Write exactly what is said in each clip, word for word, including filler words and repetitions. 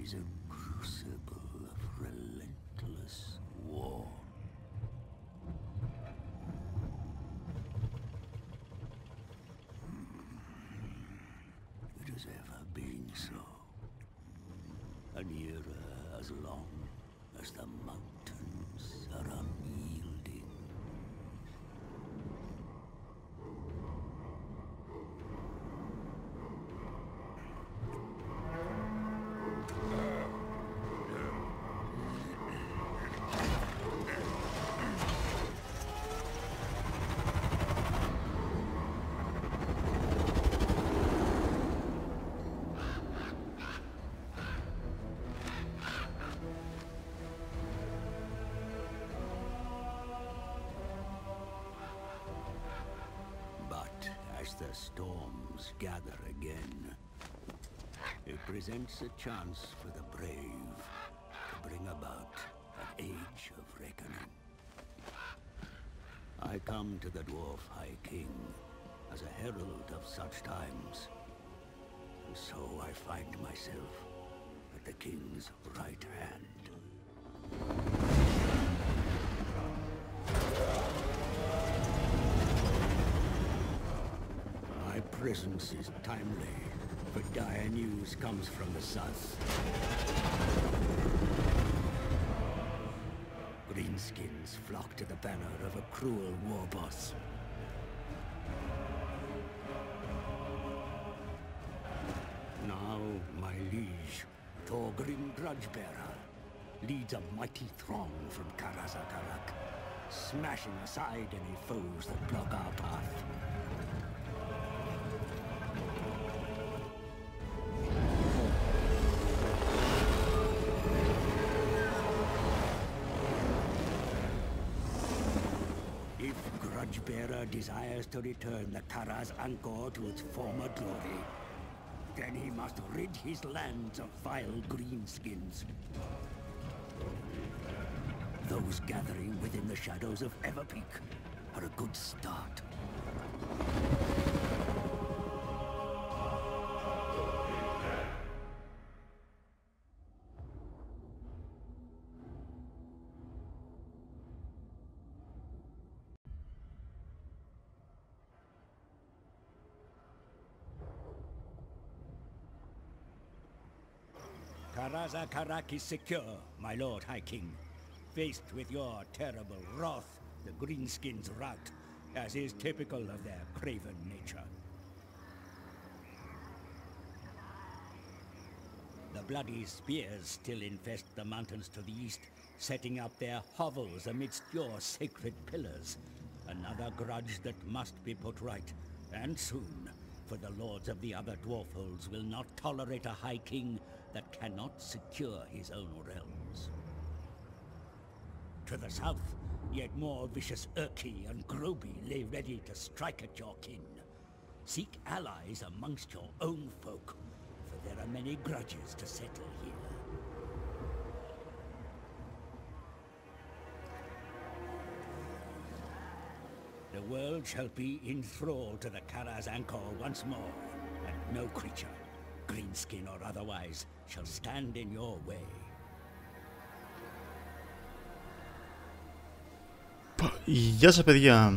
is a crucible of relentless war. It has ever been so. An era as long as the mountains are unyielding. As the storms gather again, it presents a chance for the brave to bring about an age of reckoning. I come to the Dwarf High King as a herald of such times, and so I find myself at the King's right hand. My presence is timely, for dire news comes from the south. Greenskins flock to the banner of a cruel war boss. Now, my liege, Thorgrim Grudgebearer, leads a mighty throng from Karaz-a-Karak, smashing aside any foes that block our path. Grudgebearer desires to return the Karaz-Angkor to its former glory. Then he must rid his lands of vile greenskins. Those gathering within the shadows of Everpeak are a good start. Karaz-a-Karak is secure, my Lord High King. Faced with your terrible wrath, the Greenskins rout, as is typical of their craven nature. The bloody spears still infest the mountains to the east, setting up their hovels amidst your sacred pillars. Another grudge that must be put right, and soon, for the lords of the other dwarfholds will not tolerate a High King that cannot secure his own realms. To the south, yet more vicious Urki and Groby lay ready to strike at your kin. Seek allies amongst your own folk, for there are many grudges to settle here. The world shall be enthralled to the Karaz-Angkor once more, and no creature, greenskin or otherwise, shall stand in your way. Γεια σας παιδιά.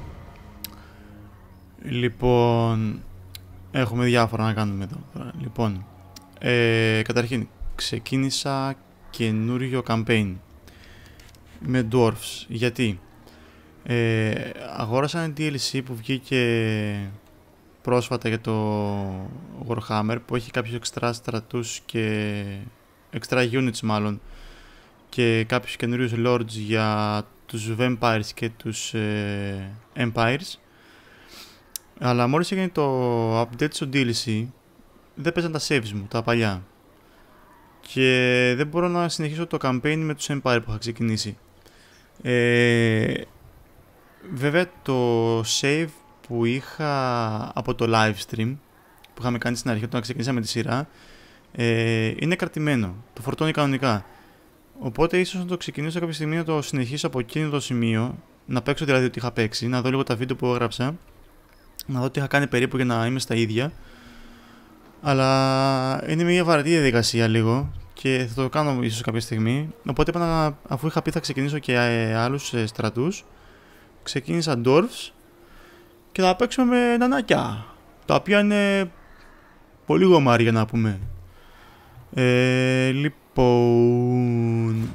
Λοιπόν, έχουμε διάφορα να κάνουμε εδώ. Λοιπόν, ε, καταρχήν ξεκίνησα καινούριο campaign με dwarfs. Γιατί ε, αγόρασα ένα ντι ελ σι που βγήκε πρόσφατα για το Warhammer, που έχει κάποιους extra στρατούς και extra units μάλλον και κάποιους καινούριους lords για τους vampires και τους ε, empires. Αλλά μόλις έγινε το update στο ντι ελ σι δεν παίζαν τα saves μου, τα παλιά, και δεν μπορώ να συνεχίσω το campaign με τους empire που είχα ξεκινήσει. ε, Βέβαια το save που είχα από το live stream που είχαμε κάνει στην αρχή όταν ξεκινήσαμε τη σειρά ε, είναι κρατημένο, το φορτώνει κανονικά. Οπότε ίσως να το ξεκινήσω κάποια στιγμή να το συνεχίσω από εκείνο το σημείο, να παίξω δηλαδή ό,τι είχα παίξει, να δω λίγο τα βίντεο που έγραψα, να δω τι είχα κάνει περίπου για να είμαι στα ίδια. Αλλά είναι μια βαρετή διαδικασία λίγο και θα το κάνω ίσως κάποια στιγμή. Οπότε είπα να, αφού είχα πει θα ξεκινήσω και ε, άλλους ε, στρατούς, ξεκίνησα dwarves και θα παίξουμε με νανάκια, τα οποία είναι πολύ γομάρι για να πούμε. Ε, λοιπόν,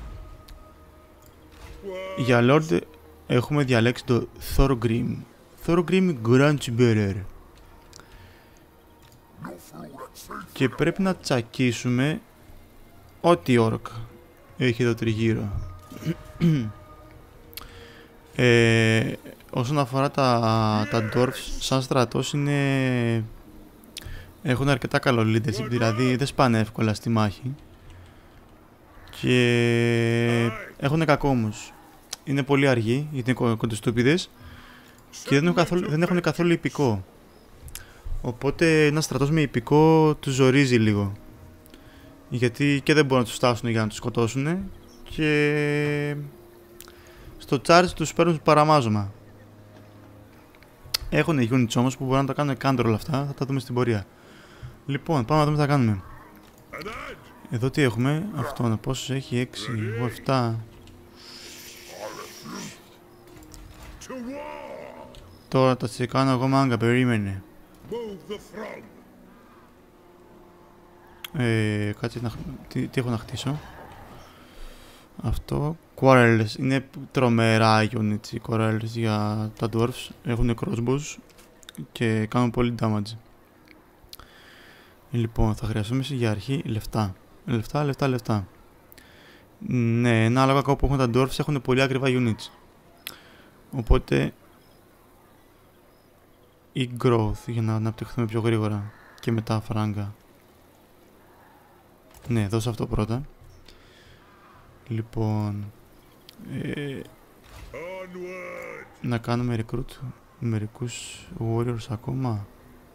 για Lord έχουμε διαλέξει το Thorgrim. Thorgrim Grunchbearer. Και πρέπει να τσακίσουμε ό,τι όρκ έχει εδώ τριγύρω. ε, όσον αφορά τα, τα dwarfs, σαν στρατός είναι... έχουν αρκετά καλό leadership, δηλαδή δεν σπάνε εύκολα στη μάχη. Και έχουν κακό όμως. Είναι πολύ αργοί, γιατί είναι κοντοστούπιδες και δεν έχουν καθόλου, δεν έχουν καθόλου ιππικό. Οπότε ένας στρατός με ιππικό τους ζορίζει λίγο. Γιατί και δεν μπορούν να τους φτάσουν για να τους σκοτώσουν και στο charge τους παίρνουν παραμάζωμα. Έχουν units όμως που μπορούν να τα κάνουν counter όλα αυτά, θα τα δούμε στην πορεία. Λοιπόν, πάμε να δούμε τι θα κάνουμε. Εδώ τι έχουμε, αυτόν, πόσος έχει, έξι, εγώ επτά. Τώρα τα τσεκάνω εγώ μάγκα, περίμενε. Ε, κάτι να, τι, τι έχω να χτίσω. Αυτό, Quarrels, είναι τρομερά units οι Quarrels για τα dwarfs. Έχουν crossbows και κάνουν πολύ damage. Λοιπόν, θα χρειαστούμε για αρχή λεφτά. Λεφτά, λεφτά, λεφτά. Ναι, ένα άλλο κακό που έχουν τα dwarfs, έχουν πολύ ακριβά units. Οπότε ή growth για να αναπτυχθούμε πιο γρήγορα και μετά φράγκα. Ναι, δώσε αυτό πρώτα. Λοιπόν, ε, να κάνουμε recruit μερικούς warriors ακόμα.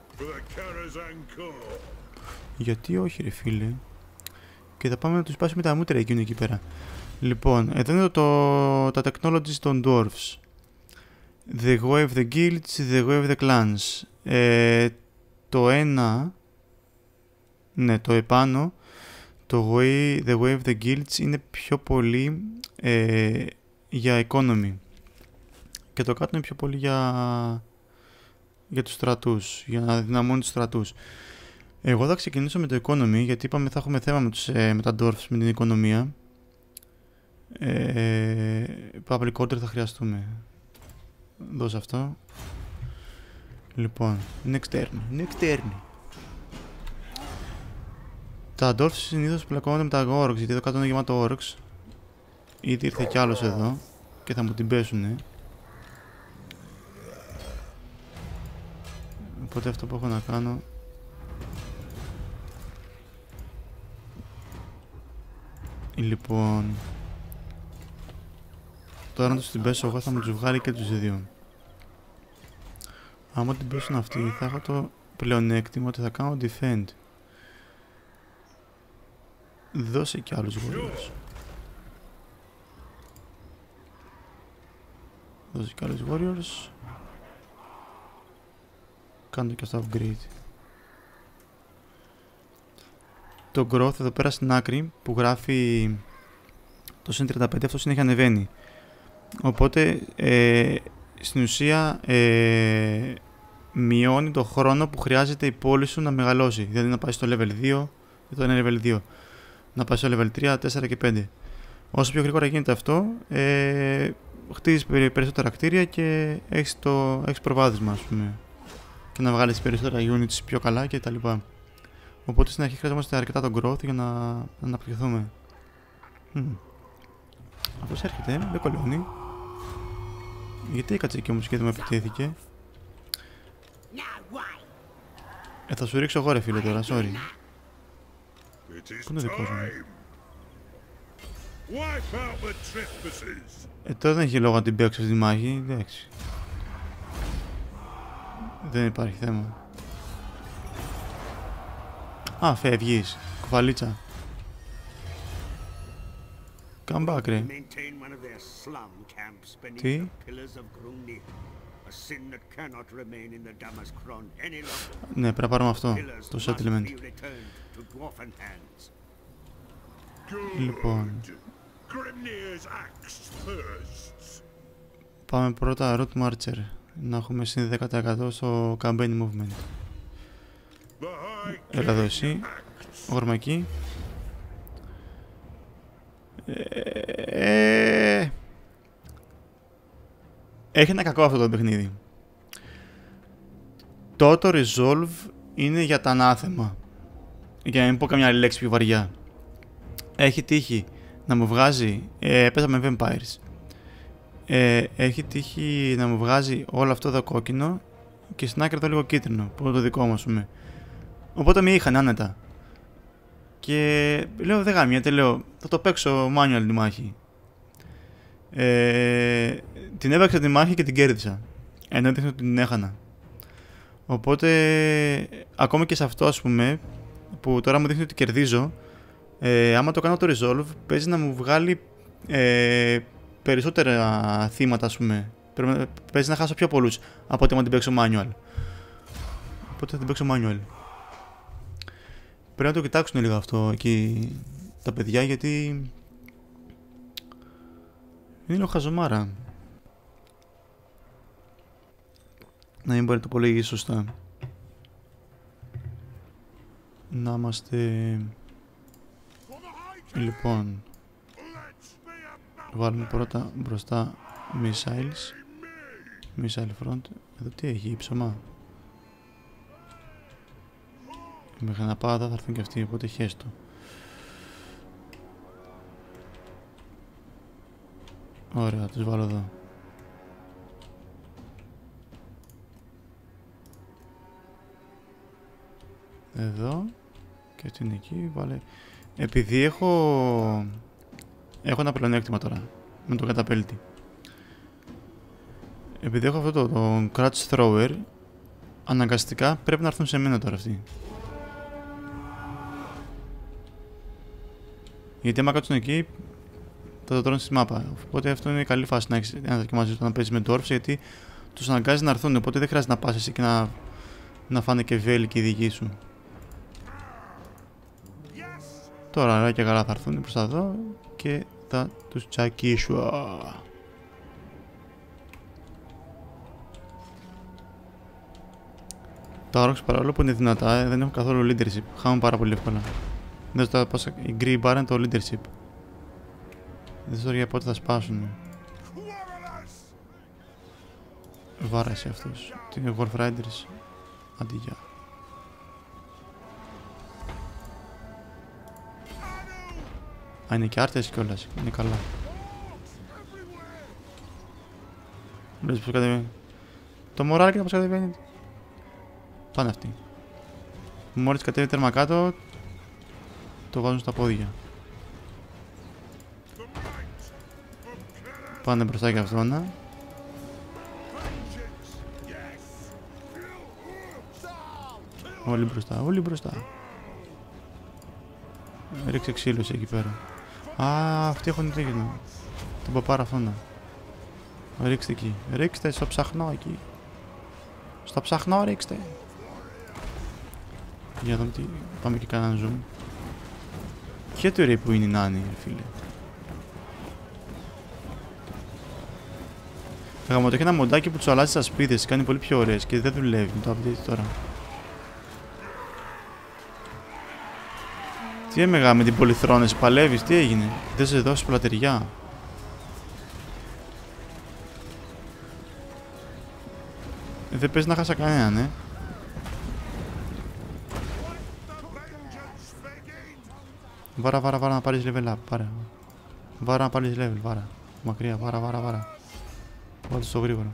Γιατί όχι ρε φίλε. Και θα πάμε να τους σπάσουμε τα μούτρα εκείνη εκεί πέρα. Λοιπόν, εδώ είναι το, τα technologies των dwarfs. The way of the guilds, the way of the clans. Ε, το ένα, ναι, το επάνω, το way, the way of the guilds είναι πιο πολύ ε, για economy. Και το κάτω είναι πιο πολύ για, για τους στρατούς, για να δυναμώνει τους στρατούς. Εγώ θα ξεκινήσω με το economy, γιατί είπαμε θα έχουμε θέμα με, τους, ε, με τα dwarfs, με την οικονομία. Ε, public order θα χρειαστούμε. Δώσε αυτό. Λοιπόν, είναι externe. Είναι externe. Τα dwarfs συνήθως πλακώνονται με τα orcs, γιατί εδώ κάτω είναι γεμάτο orcs. Ήδη ήρθε κι άλλος εδώ και θα μου την πέσουνε. Οπότε αυτό που έχω να κάνω λοιπόν, τώρα να τους την πέσω εγώ θα μου τους βγάλει και τους δύο. Άμα την πέσουν αυτοί θα έχω το πλεονέκτημα ότι θα κάνω defend. Δώσε και άλλους warriors. Δώσε και άλλους warriors. Κάνω και αυτό upgrade. Το growth εδώ πέρα στην άκρη που γράφει το συν τριάντα πέντε, αυτό συνέχεια ανεβαίνει. Οπότε ε, στην ουσία ε, μειώνει το χρόνο που χρειάζεται η πόλη σου να μεγαλώσει. Δηλαδή να πάει στο level δύο, εδώ είναι level δύο, να πάει στο level τρία, τέσσερα και πέντε. Όσο πιο γρήγορα γίνεται αυτό, ε, χτίζεις περισσότερα κτίρια και έχεις, το, έχεις προβάδισμα, ας πούμε. Και να βγάλεις περισσότερα units πιο καλά κτλ. Οπότε στην αρχή χρειαζόμαστε αρκετά τον growth για να, να αναπτυχθούμε. Mm. Αυτός έρχεται, δεν κολλώνει. Γιατί έκατσε εκεί όμως και δεν με επιτέθηκε. Ε, θα σου ρίξω εγώ ρε φίλε τώρα, sorry. Πού είναι ο δικός μου. Ε, τώρα δεν έχει λόγο να την παίξω στη μάχη, εντάξει. Δεν υπάρχει θέμα. Α, φεύγεις. Κουφαλίτσα. Come back, ρε. Τι? Ναι, πρέπει να πάρουμε αυτό. Το settlement. Λοιπόν, πάμε πρώτα Root Marcher. Να έχουμε συν δέκα τοις εκατό στο campaign movement. Έλα εδώ εσύ, ορμακή. Ε... Έχει ένα κακό αυτό το παιχνίδι. Το auto resolve είναι για τα ανάθεμα. Για να μην πω καμιά άλλη λέξη πιο βαριά. Έχει τύχει να μου βγάζει... Ε, παίζαμε Vampires. Ε, έχει τύχει να μου βγάζει όλο αυτό το κόκκινο και στην άκρη το λίγο κίτρινο, που είναι το δικό μου, ας πούμε. Οπότε με είχαν άνετα. Και λέω δεν γάμιατε, λέω θα το παίξω manual τη μάχη. Ε, την έπαιξα τη μάχη και την κέρδισα. Ενώ έδειχνε ότι την έχανα. Οπότε ακόμα και σε αυτό, ας πούμε, που τώρα μου δείχνει ότι κερδίζω, ε, άμα το κάνω το resolve παίζει να μου βγάλει ε, περισσότερα θύματα, ας πούμε. Παίζει να χάσω πιο πολλούς από ότι άμα την παίξω manual. Οπότε θα την παίξω manual. Πρέπει να το κοιτάξουν λίγο αυτό εκεί τα παιδιά, γιατί είναι λίγο χαζομάρα. Να μην μπορεί να το υπολογίσει σωστά. Να είμαστε... Λοιπόν, βάλουμε πρώτα μπροστά missiles. Missile front. Εδώ τι έχει, ψωμά. Μέχρι να πάω θα έρθουν και αυτοί, οπότε χέστο. Ωραία, τους βάλω εδώ. Εδώ. Και αυτή είναι εκεί, βάλε. Επειδή έχω... Έχω ένα πλεονέκτημα τώρα, με τον καταπέλτη. Επειδή έχω αυτό το, το Crouch Thrower, αναγκαστικά πρέπει να έρθουν σε μένα τώρα αυτοί. Γιατί άμα κάτσουν εκεί, θα το τρώνε στη μάπα. Οπότε αυτό είναι καλή φάση να έχεις ένα δοκιμάζει να παίζεις με dwarfs, γιατί τους αναγκάζει να έρθουν. Οπότε δεν χρειάζεται να πας εσύ και να, να φάνε και βέλη και οι δικοί σου. Τώρα ωραία και καλά θα έρθουν προς τα εδώ και θα τους τσακίσω. Τα Orcs, παρόλο που είναι δυνατά, δεν έχουν καθόλου leadership. Χάμε πάρα πολύ εύκολα. Δεν ξέρω πώς η Green Bar είναι το leadership. Δεν ξέρω για πότε θα σπάσουν. Βάρασε αυτός. Τι είναι Wolf Riders. Αντίγεια. Α, είναι και άρτες κιόλας. Είναι καλά. Βλέπεις πως κατεβαίνει. Το μωράκι πως κατεβαίνει. Πάνε αυτοί. Μόλις κατέβει τέρμα κάτω, το βάζουν στα πόδια. Πάνε μπροστά και αυτόνα. Όλοι μπροστά, όλοι μπροστά. Ρίξε ξύλωση εκεί πέρα. Α, αυτοί έχουν τίγνο. Τον παπάρα αυτόνα. Ρίξτε εκεί. Ρίξτε στο ψαχνό εκεί. Στο ψαχνό ρίξτε. Για να δούμε τι... Πάμε και κάναμε zoom. Ποια θεωρία που είναι η Νάνη, φίλε. Γαμώτο, έχει ένα μοντάκι που τους αλλάζει τις ασπίδες, κάνει πολύ πιο ωραίες και δεν δουλεύει το update τώρα. Τι έμεγα με την πολυθρόνες, παλεύεις, τι έγινε, δεν σε δώσει πλατεριά. Δεν παίζει να χάσα κανέναν, ε. Βάρα, βάρα, βάρα να πάρεις level up, πάρε. Βάρα να πάρεις level, βάρα. Μακριά, βάρα, βάρα, βάρα. Βάλτε στο γρήγορο.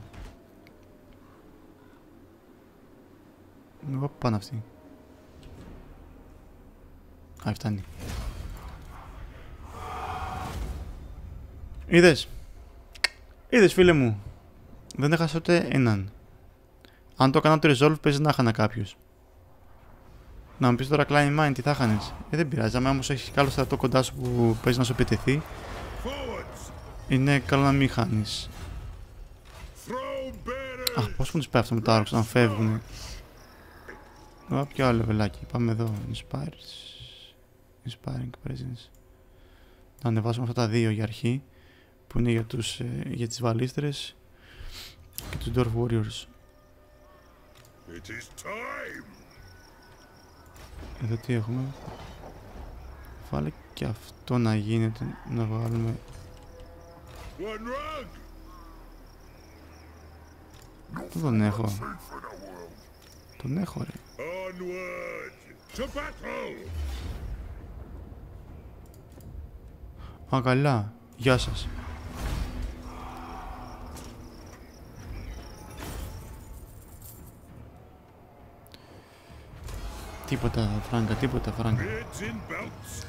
Ωπ, πάνε αυτοί. Α, φτάνει. Είδες. Είδες, φίλε μου. Δεν έχασα ούτε έναν. Αν το έκανα το resolve παίζει να χάνα κάποιους. Να μου πεις τώρα Climb Mine τι θα χάνεις. Ε, δεν πειράζει, άμα όμως έχεις καλό στρατό κοντά σου που παίζει να σου επιτεθεί, είναι καλό να μην χάνεις. Αχ, πώς μου τους πάει αυτό με τα Orcs να φεύγουν. Ω, ποιο άλλο λεβελάκι. Πάμε εδώ. Inspires. Inspiring presence. Να ανεβάσουμε αυτά τα δύο για αρχή, που είναι για, τους, ε, για τις βαλίστρες και τους Dwarf Warriors. It is time. Εδώ τι έχουμε? Βάλε και αυτό να γίνεται, να βγάλουμε... One rug. Δεν τον έχω. Τον έχω ρε. Onward to battle. Α, καλά. Γεια σας. Τίποτα φράγκα, τίποτα φράγκα. Heads in belts.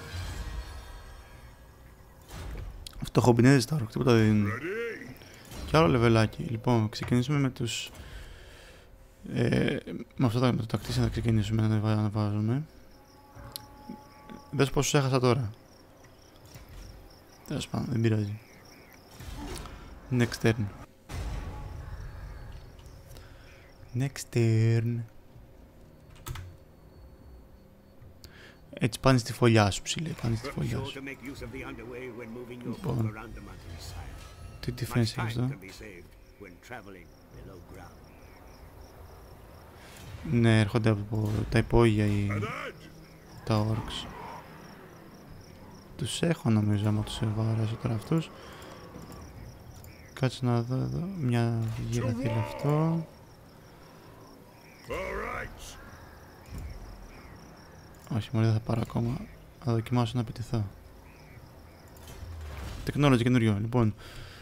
Φτωχομπινέζες τα όρκ, τίποτα δεν δίνουν. Ready. Κι άλλο λεβελάκι. Λοιπόν, ξεκινήσουμε με τους... Ε, με αυτό το τακτήσια θα ξεκινήσουμε να ανεβάζουμε. Δες πόσους έχασα τώρα. Τέλος πάντων, δεν πειράζει. Next turn. Next turn. Έτσι πάνε στη φωλιά σου ψηλέ, πάνε στη φωλιά σου. Λοιπόν, τι defense έχεις εδώ? Ναι, έρχονται από τα υπόγεια οι... τα orcs. Τους έχω νομίζω άμα τους εβάραζω τώρα αυτούς. Κάτσε να δω εδώ, μια γύρα θέλει αυτό. Όχι, μόλις δεν θα πάρω ακόμα. Θα δοκιμάσω να πετυχθώ. Τεχνόλογια καινούριο, λοιπόν.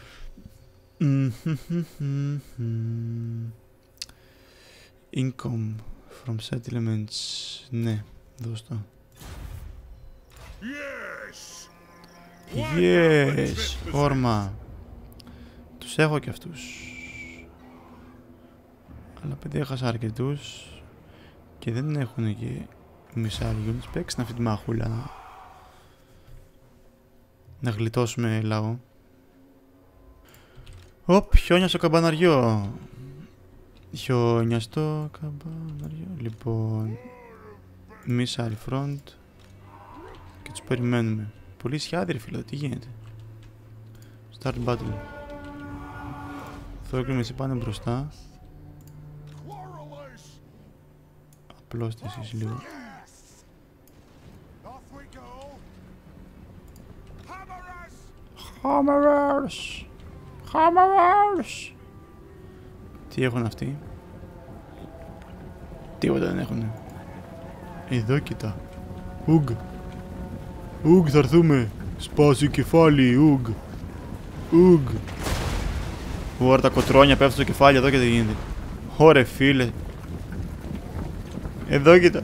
Income from settlements. Ναι, δώσ' το. Yes! Όρμα. Τους έχω και αυτούς. Αλλά επειδή έχασα αρκετούς και δεν έχουν και μισά units, παίξτε αυτή τη μαχούλα να, να γλιτώσουμε λαό. Οπ, χιόνια στο καμπαναριό. Χιόνια στο καμπαναριό. Λοιπόν, missile front και τους περιμένουμε. Πολύ σιάδι ρε φίλε, τι γίνεται? Start battle. Θόρκριμ εσύ πάνε μπροστά. Απλώστε εσείς λίγο. Hammerers! Hammerers! Τι έχουν αυτοί? Τίποτα δεν έχουνε. Εδώ κοίτα. Ουγγ. Ουγγ θα έρθουμε. Σπάσει κεφάλι. Ουγγ. Ουγγ. Ωρα τα κοτρόνια πέφτουν στο κεφάλι εδώ και δεν γίνεται. Ωρε φίλε. Εδώ κοίτα.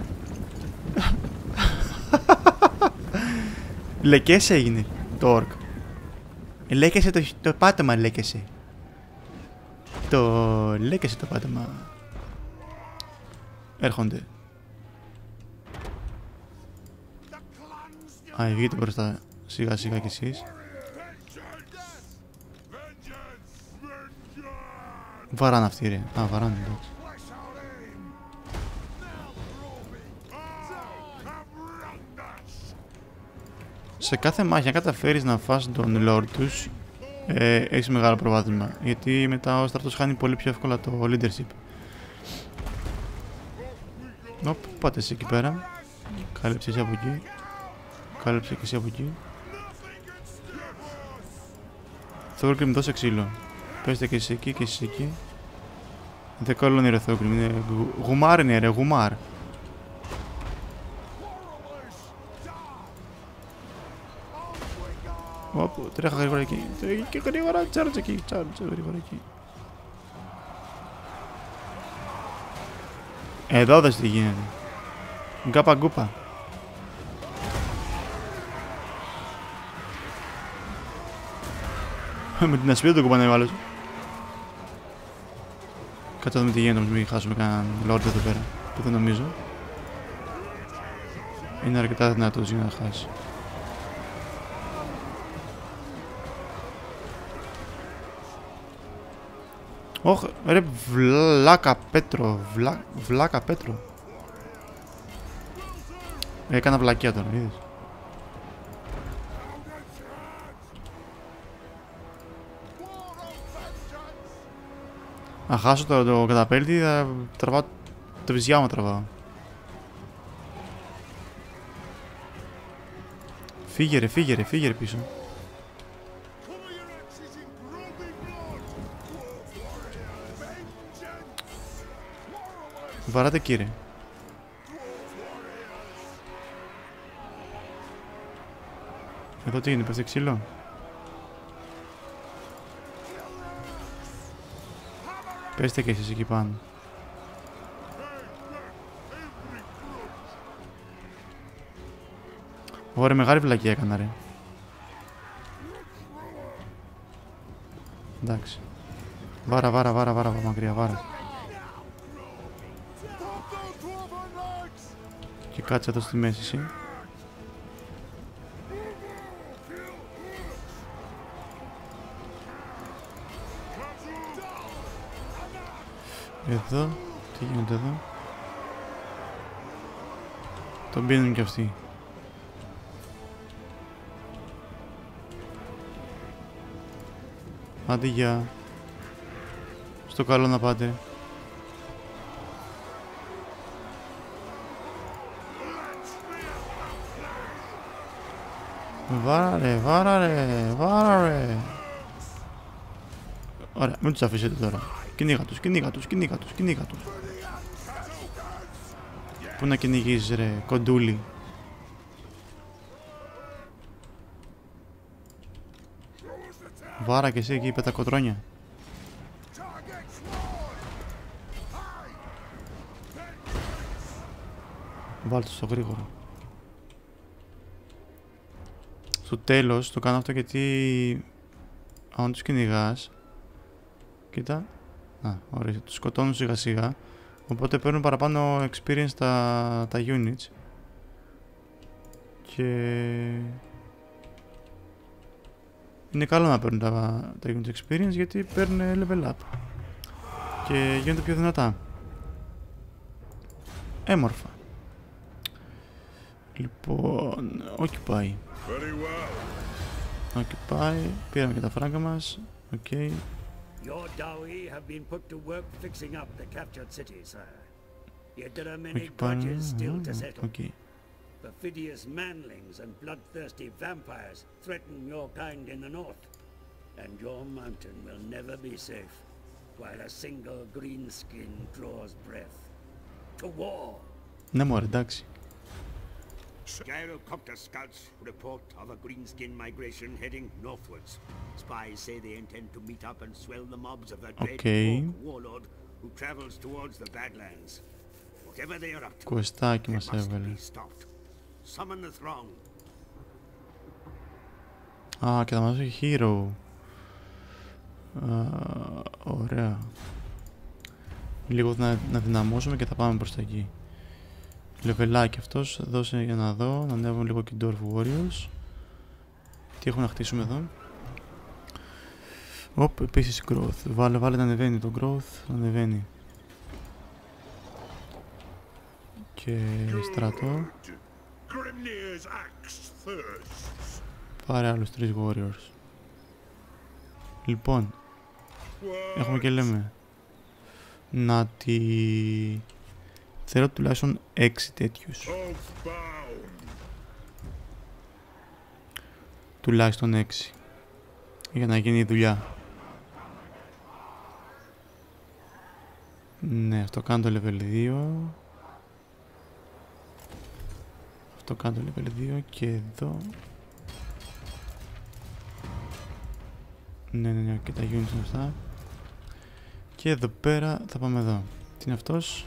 Λεκές έγινε το όρκ. Λέκεσε το, το πάτωμα, λέκεσε. Το λέκεσε το πάτωμα. Έρχονται. Α, βγείτε μπροστά σιγά σιγά κι εσείς. Βαράνε αυτοί ρε. Α, βαράνε εντάξει. Σε κάθε μάχη, αν καταφέρεις να φας τον Lord τους, ε, έχεις μεγάλο προβάδισμα. Γιατί μετά ο στρατός χάνει πολύ πιο εύκολα το leadership. Οπ, πάτε εσύ εκεί πέρα. Κάλεψε εσύ από εκεί. Κάλεψε και εσύ από εκεί. Θόρκριμ, δώσε ξύλο. Πέστε και εσύ εκεί και εσύ εκεί. Δεν κόλλωνε ρε Θόρκριμ, είναι γουμάρ είναι ρε, γουμάρ. Ωπ, τρέχα γρήγορα εκεί. Τρέχει και γρήγορα, τσάρτσε εκεί, τσάρτσε γρήγορα εκεί. Εδώ δες τι γίνεται. Γκάπα γκούπα. Με την ασπίδα του κουμπάνε ο άλλος. Κάτσε να δούμε τι γίνεται, μην χάσουμε κανέναν Lord εδώ πέρα. Που δεν νομίζω. Είναι αρκετά δυνατός για να χάσει. Ωχ, ρε βλάκα Πέτρο, βλά, βλάκα Πέτρο. Έκανα βλακιά τώρα, είδες. Να χάσω το, το καταπέλτη, θα τραβάω τα βυζιά μου τραβάω. Φύγε ρε, φύγε ρε, φύγε ρε πίσω. Βαράτε κύριε. Εδώ τι είναι, πέφτει ξύλο. Πέστε και εσείς εκεί πάνω. Ωραία, μεγάλη βλακία έκανα ρε. Εντάξει. Βάρα, βάρα, βάρα, βάρα, μακριά, βάρα. Και κάτσε εδώ στη μέση εσύ. Εδώ, τι γίνεται εδώ. Τον πίνουν κι αυτοί. Άντε γεια. Στο καλό να πάτε. Βάρα ρε, βάρα ρε, βάρα ρε. Ωραία, μην τους αφήσετε τώρα. Κυνήγα τους, κυνήγα τους, κυνήγα τους, κυνήγα τους. Πού να κυνηγείς ρε, κοντούλι. Βάρα και εσύ εκεί, πέτα κοτρόνια. Βάλτε στο γρήγορο. Στο τέλος το κάνω αυτό γιατί αν τους κυνηγάς, κοίτα, α, ωραία, τους σκοτώνουν σιγά σιγά, οπότε παίρνουν παραπάνω experience τα, τα units και είναι καλό να παίρνουν τα, τα units experience γιατί παίρνουν level up και γίνονται πιο δυνατά. Έμορφα. Λοιπόν, occupy. Occupy, πήραμε και τα φράγκα μας. Οκ. Okay. Your Dawi have been put to work fixing up the captured city, sir. Yet there are many grudges still to settle. Okay. Perfidious manlings and bloodthirsty vampires threaten your kind in the north. And your mountain will never be safe while a single greenskin draws breath. To war! Ναι μωρέ, εντάξει. Gyrocopter scouts report of a greenskin migration heading northwards. Spies say they intend to meet up and swell the mobs of a dread okay. warlord who travels towards the Badlands. Whatever they are up to, Κουεστάκι they μας must έβαλε. be stopped. Summon the throng. Α, και θα μας έχει hero. Α, ωραία. Λίγο να, να δυναμώσουμε και θα πάμε προς τα εκεί. Λεβελάκι αυτός, δώσε για να δω, να ανέβουμε λίγο και Dwarf Warriors. Τι έχουμε να χτίσουμε εδώ. Οπ, επίσης growth. Βάλε, βάλε να ανεβαίνει το growth, να ανεβαίνει. Και στρατό. Πάρε άλλους τρεις warriors. Λοιπόν, έχουμε και λέμε να τη... Θέλω τουλάχιστον έξι τέτοιους. Τουλάχιστον έξι. Για να γίνει η δουλειά. Ναι, αυτό κάνω το level δύο. Αυτό κάνω το level δύο και εδώ. Ναι, ναι, ναι, και τα units είναι αυτά. Και εδώ πέρα θα πάμε εδώ. Τι είναι αυτός?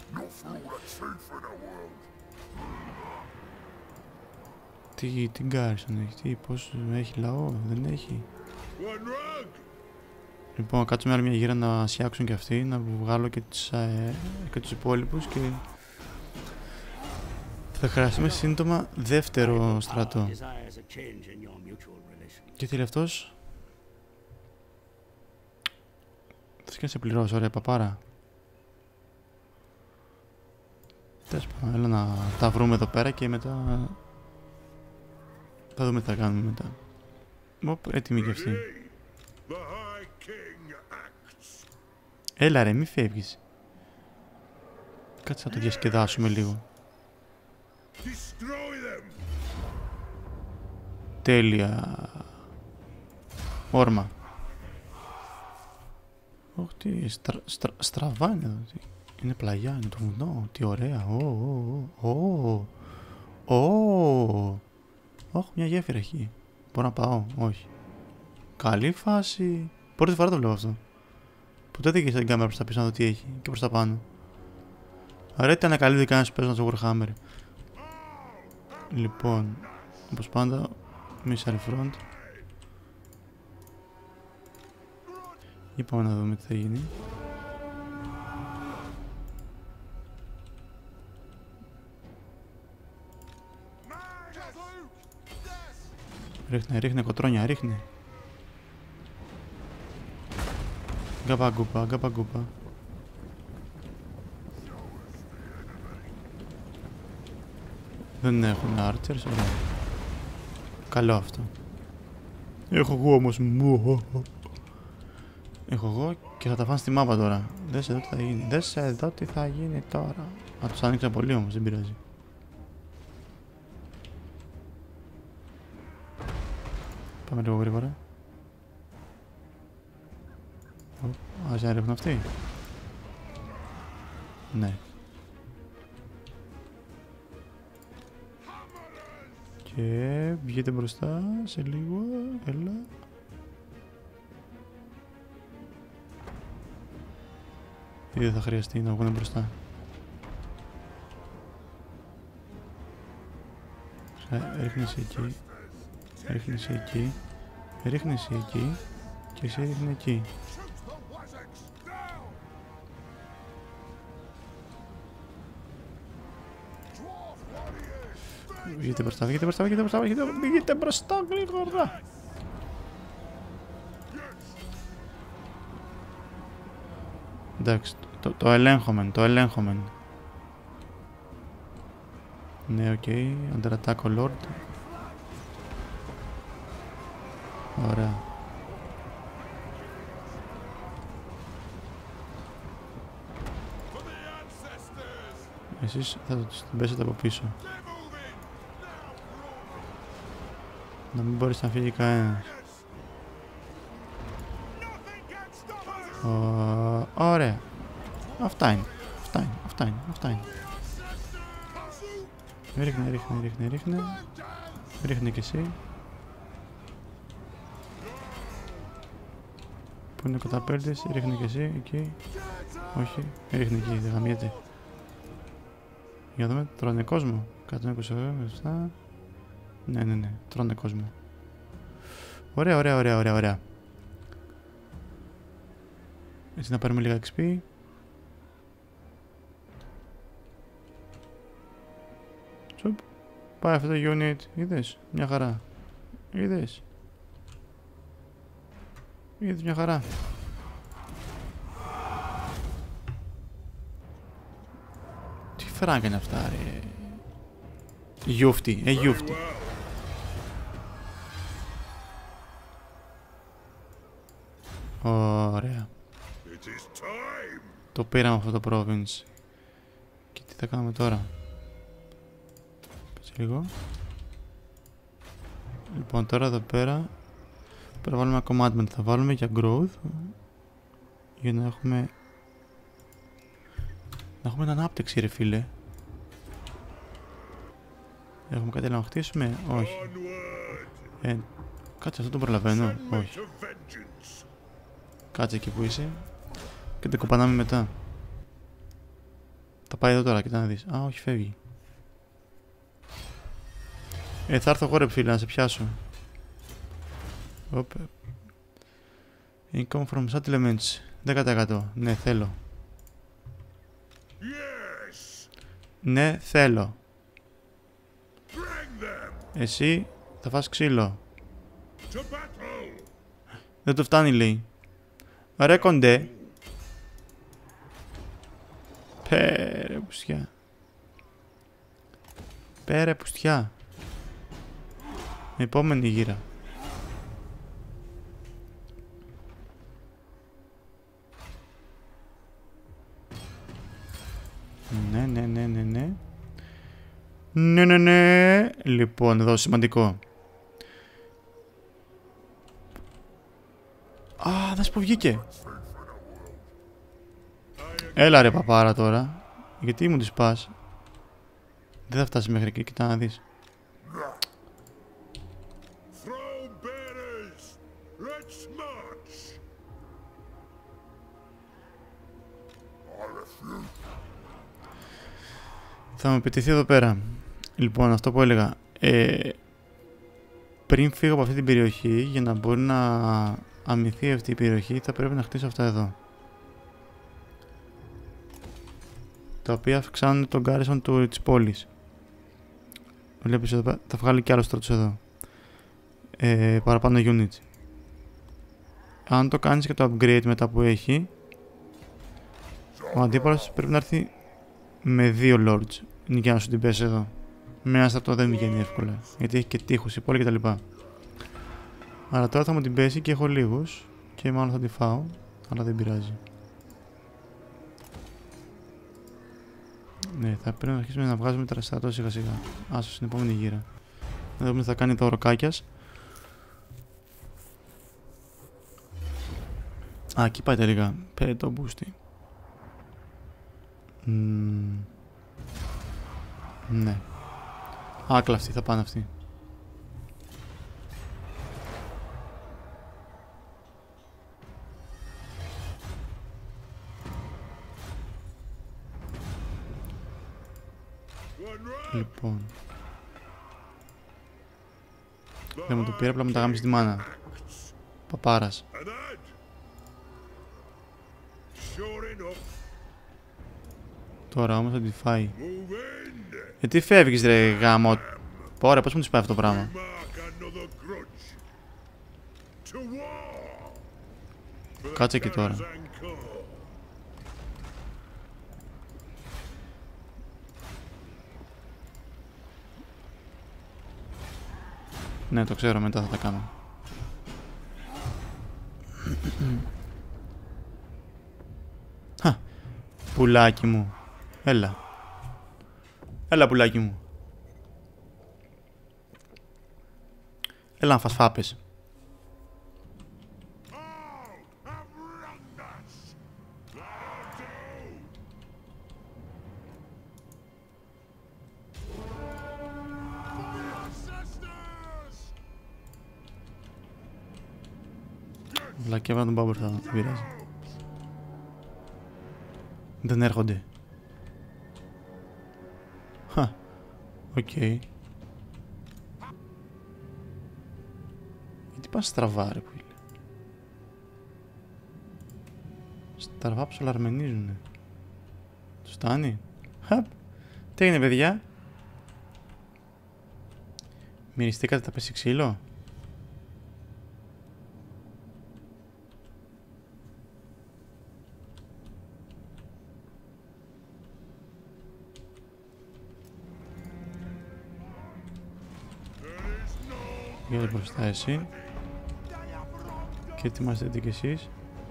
Τι, τι γκάρισον έχει, τι, πώς έχει λαό, δεν έχει. Λοιπόν, κάτσουμε άλλη μια γύρα να σιάξουν και αυτοί, να βγάλω και, τις, ε, και τους υπόλοιπους και θα χρειαστούμε σύντομα δεύτερο στρατό. Και τι λέει αυτός? Θες και να σε πληρώσω, ωραία παπάρα. Τέλος πάντων, έλα να τα βρούμε εδώ πέρα και μετά θα δούμε τι θα κάνουμε μετά. Οπ, έτοιμη και αυτή. Έλα ρε, μη φεύγεις. Κάτσε να το διασκεδάσουμε λίγο. Τέλεια. Όρμα. Όχι, τι στρα, στρα, στραβά είναι εδώ. Είναι πλαγιά, είναι το βουνό. Τι ωραία. Ω, ω, ω, ω. Όχι, μια γέφυρα εκεί. Μπορώ να πάω. Όχι. Καλή φάση. Πρώτη φορά το βλέπω αυτό. Ποτέ δεν είχε την κάμερα προς τα πίσω να δω τι έχει. Και προς τα πάνω. Άρα ήταν καλή δουλειά να σου παίζουν στο Warhammer. Λοιπόν, όπως πάντα, missile front. Για πάμε να δούμε τι θα γίνει. Ρίχνε, ρίχνε κοτρόνια, ρίχνε. Γκαπαγκούπα, γκαπαγκούπα. Δεν έχουν archers, ωραία. Καλό αυτό. Έχω εγώ όμως μου. Έχω εγώ και θα τα φάνε στη μάπα τώρα. Δες εδώ τι θα γίνει. Δες εδώ τι θα γίνει τώρα. Α, τους άνοιξα πολύ όμως, δεν πειράζει. Πάμε λίγο γρήγορα. Ας να ρίχνουν αυτοί. Ναι. Και βγείτε μπροστά σε λίγο. Έλα. Ή δεν θα χρειαστεί να βγουν μπροστά. Ρίχνεις εκεί. Ρίχνεις εκεί. Ρίχνεις εκεί. Και εσύ ρίχνει εκεί. Βγείτε μπροστά, βγείτε μπροστά, βγείτε μπροστά, βγείτε, βγείτε μπροστά γρήγορα. Εντάξει, το, το ελέγχομεν, το ελέγχομεν. Ναι, οκ, okay. Under attack ο Lord. Ωραία. Εσείς θα το την πέσετε από πίσω. Να μην μπορείς να φύγει κανένας. Uh, ωραία. Αυτά είναι. Αυτά είναι. Αυτά είναι. Αυτά είναι. Ρίχνε, ρίχνε, ρίχνε, ρίχνε. Ρίχνε κι εσύ. Πού είναι ο καταπέλτης, ρίχνε κι εσύ, εκεί. Όχι, ρίχνε εκεί, δεν γαμιέται. Για να δούμε, τρώνε κόσμο. εκατόν είκοσι επτά. Ναι, ναι, ναι, τρώνε κόσμο. Ωραία, ωραία, ωραία, ωραία, ωραία. Έτσι να πάρουμε λίγα εξ πι. Τσουπ. Πάει αυτό το unit. Είδες, μια χαρά. Είδες. Είδες μια χαρά. Τι φράγκα είναι αυτά ρε. Γιούφτη, ε γιούφτη. Ωραία. Το πήραμε αυτό το province. Και τι θα κάνουμε τώρα. Κάτσε λίγο. Λοιπόν τώρα εδώ πέρα πρέπει να βάλουμε ένα commandment. Θα βάλουμε για growth. Για να έχουμε Να έχουμε ανάπτυξη ρε φίλε. Έχουμε κάτι να χτίσουμε. Όχι. Ε, κάτσε αυτό το προλαβαίνω. Όχι. Κάτσε εκεί που είσαι. Και το κοπανάμε μετά. Θα πάει εδώ τώρα, κοίτα να δεις. Α, όχι, φεύγει. Ε, θα έρθω εγώ ρε φίλε να σε πιάσω. Οπε. Income from settlements. δέκα τοις εκατό. Ναι, θέλω. Ναι, θέλω. Εσύ θα φας ξύλο. Δεν το φτάνει λέει. Ρε κοντέ. Πέρε πουστιά. Πέρε πουστιά. Επόμενη γύρα. ναι, ναι, ναι. Λοιπόν, εδώ σημαντικό. Α, δες που βγήκε. Έλα ρε παπάρα τώρα. Γιατί μου τη πας. Δεν θα φτάσει μέχρι εκεί, κοιτά να δεις. Θα με πετύχει εδώ πέρα. Λοιπόν, αυτό που έλεγα. Ε, πριν φύγω από αυτή την περιοχή, για να μπορεί να αμυνθεί αυτή η περιοχή, θα πρέπει να χτίσω αυτά εδώ. Τα οποία αυξάνουν τον garrison του, της πόλης. Βλέπεις εδώ πέρα, θα βγάλει κι άλλο στρατούς εδώ. Ε, παραπάνω units. Αν το κάνεις και το upgrade μετά που έχει, ο αντίπαλος πρέπει να έρθει με δύο lords για να σου την πέσει εδώ. Με ένα στρατό δεν βγαίνει εύκολα, γιατί έχει και τείχους η πόλη κτλ. Αλλά τώρα θα μου την πέσει και έχω λίγους και μάλλον θα τη φάω, αλλά δεν πειράζει. Ναι, θα πρέπει να αρχίσουμε να βγάζουμε τα στρατό σιγά σιγά. Άσο στην επόμενη γύρα. Να δούμε τι θα κάνει το οροκάκιας. Α, εκεί πάει τελικά. Πέρε το μπούστι. Mm. Ναι. Άκλα αυτοί θα πάνε αυτοί. Λοιπόν. Δεν μου το πήρε, απλά μου τα γάμισε τη μάνα. Παπάρας. Τώρα όμως θα τη φάει. Γιατί φεύγεις ρε γάμο. Ωραία, πώς μου της πάει αυτό το πράγμα. Κάτσε εκεί τώρα. Ναι, το ξέρω, μετά θα τα κάνω. Χα, πουλάκι μου. Έλα. Έλα πουλάκι μου. Έλα να φας φάπες. Βλακή έβαλα τον μπάμπορ, θα δεν πειράζει. Δεν έρχονται. Χα, οκ. Okay. Γιατί πας στραβά ρε που είναι. Στραβά ψολαρμενίζουνε. Τους φτάνει. Χαπ. Τι έγινε παιδιά. Μυριστήκατε τα πέσει ξύλο. Βγαίνετε μπροστά εσύ. Και ετοιμαστείτε κι εσείς.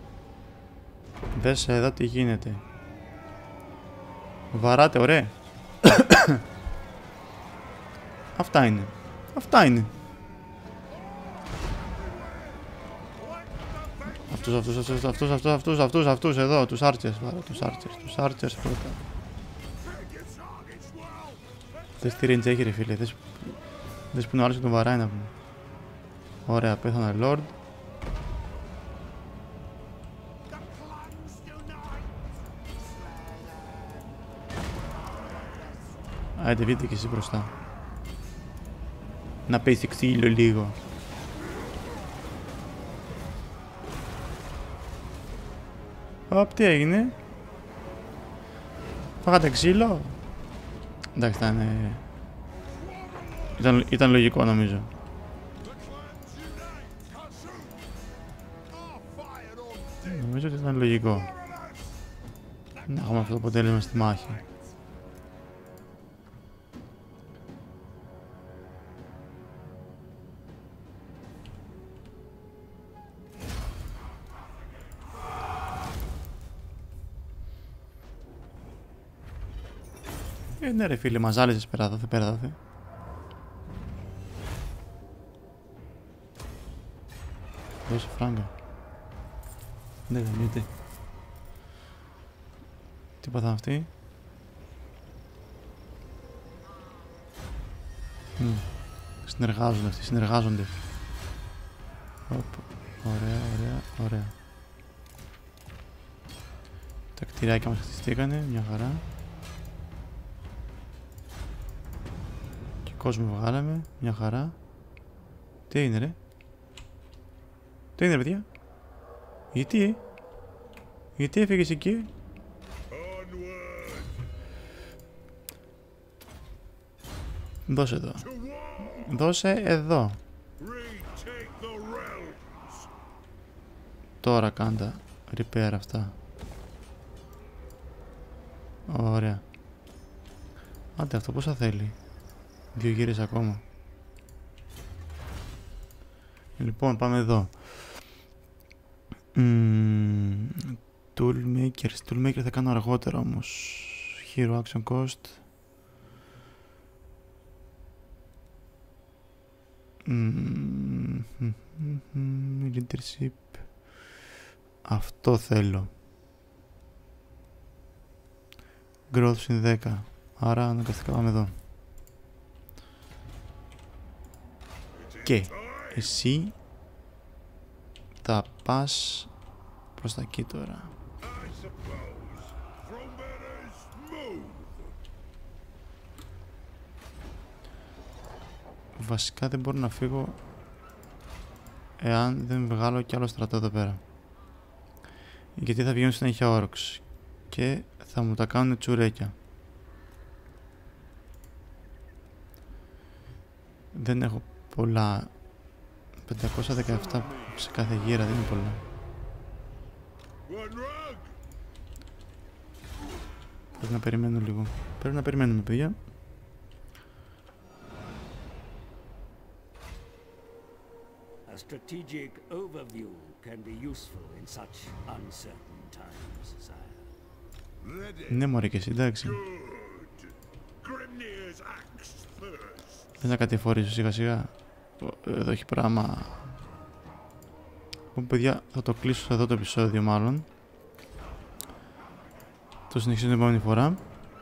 Δες εδώ τι γίνεται. Βαράτε, ωραία. Αυτά είναι. Αυτά είναι. Αυτούς, αυτούς, αυτούς, αυτούς, αυτούς, αυτούς, αυτούς, αυτούς, εδώ, τους άρτσες, βάρω, τους άρτσες, τους άρτσες πρώτα. Δες τι range έχει ρε φίλε, δες, δες που είναι ο άλλος και τον βαράει να πούμε. Ωραία, πέθανε Lord. Άιντε βγείτε και εσύ μπροστά. Να πέσει ξύλο λίγο. Απ' τι έγινε. Φάγατε ξύλο. Εντάξει, ήταν, ήταν, ήταν λογικό νομίζω. Νομίζω ότι ήταν λογικό να έχουμε αυτό το αποτέλεσμα στη μάχη. Ε, ναι ρε φίλε, μας ζάλιζες πέρα δόθε, πέρα δόθε. Δώσε φράγκα. Δεν γαμείται. Τι πάθαμε αυτοί. Mm. Συνεργάζονται αυτοί, συνεργάζονται. Οπ. Ωραία, ωραία, ωραία. Τα κτηράκια μας χτιστήκανε, μια χαρά. Και κόσμο βγάλαμε, μια χαρά. Τι έγινε ρε. Τι έγινε ρε παιδιά. Γιατί ε. Γιατί έφυγες εκεί. Δώσε εδώ. Δώσε εδώ. Τώρα κάντα repair αυτά. Ωραία. Άντε αυτό πόσα θέλει. Δύο γύρες ακόμα. Λοιπόν πάμε εδώ. Mm, Toolmakers. Toolmaker θα κάνω αργότερα όμως. Hero action cost. Mm, mm, mm, mm, leadership. Αυτό θέλω. Growth συν δέκα. Άρα αναγκαστικά πάμε εδώ. Και εσύ θα πας προς τα εκεί τώρα. Βασικά δεν μπορώ να φύγω εάν δεν βγάλω κι άλλο στρατό εδώ πέρα. Γιατί θα βγαίνουν συνέχεια όροξ και θα μου τα κάνουν τσουρέκια. Δεν έχω πολλά. πεντακόσια δεκαεπτά σε κάθε γύρα δεν είναι πολλά. Πρέπει να περιμένω λίγο. Πρέπει να περιμένουμε παιδιά. A strategic overview can be useful in such uncertain times, sire. Ναι μωρέ και εσύ, εντάξει. Δεν θα κατηφορήσω σιγά σιγά. Εδώ έχει πράγμα. Λοιπόν παιδιά, θα το κλείσω εδώ το επεισόδιο μάλλον. Το συνεχίζω την επόμενη φορά.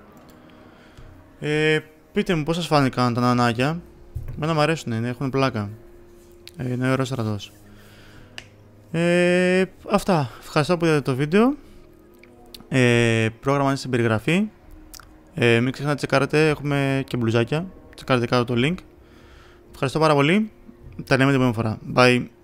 Ε, πείτε μου πώς σας φάνηκαν τα νανάκια. Εμένα μου αρέσουν, έχουν πλάκα. Ε, είναι ωραίος στρατός. Ε, αυτά. Ευχαριστώ που είδατε το βίντεο. Ε, πρόγραμμα είναι στην περιγραφή. Ε, μην ξεχνάτε να τσεκάρετε, έχουμε και μπλουζάκια. Τσεκάρετε κάτω το link. Ευχαριστώ πάρα πολύ. Τα λέμε την επόμενη φορά. Bye.